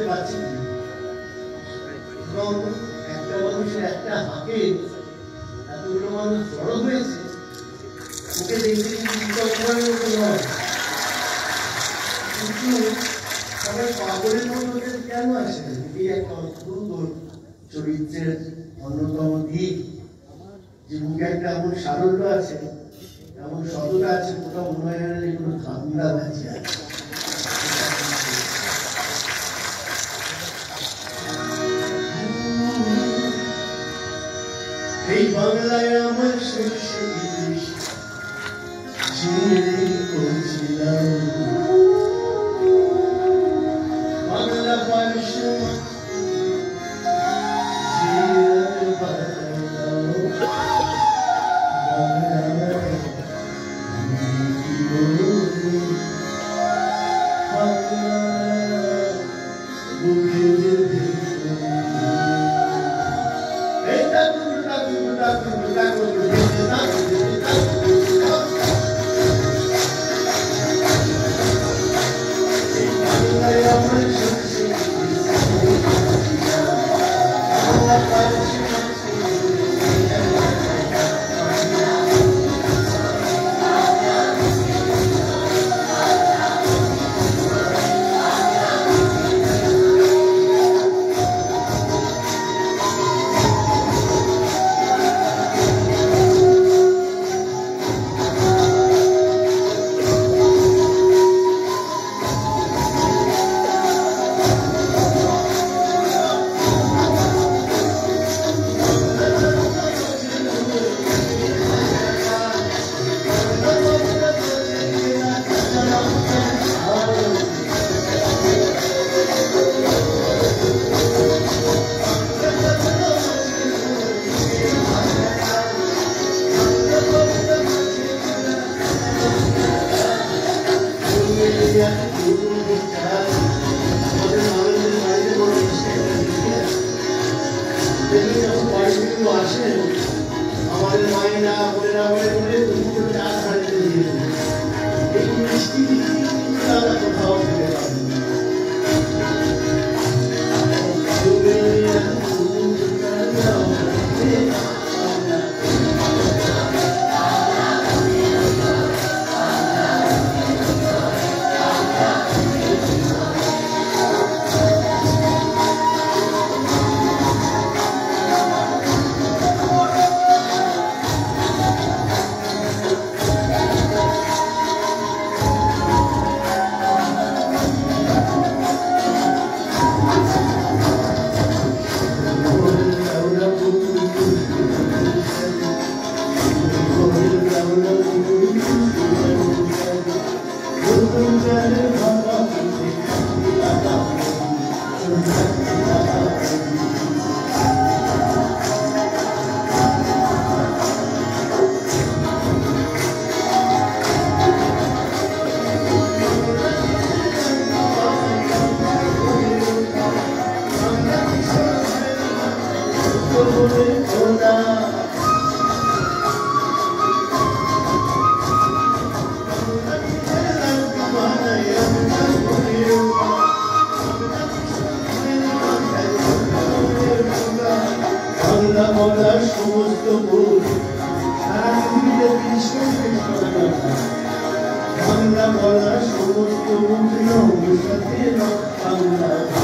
পাচ্ছি এবং একটা মানুষের একটা হাঁকে এতগুলো মানুষ জড়ো হয়েছে, ওকে দেখতে কিন্তু নয়, কিন্তু সবাই পাগলের মতো কেন আসে? এই একটা অদ্ভুত চরিত্রের অন্যতম দিক, যে মুখে একটা এমন সারল্য আছে, এমন সততা আছে, কোথাও মনে হয় না কোনো ধান্দা বাজি আছে। এই বাংলায় আমার সরষে ইলিশ চিংড়ি করছিলাম, বাংলা পারসে আসেন আমাদের মায়েরা বোনেরা বলে দুটো চার হাড়িতে দিয়ে এই মিষ্টি আমরা কোথাও পেতে পারি সমস্ত ভুল সারা পৃথিবীতে বাংলা বলা সমস্ত মন্ত্রী বাংলা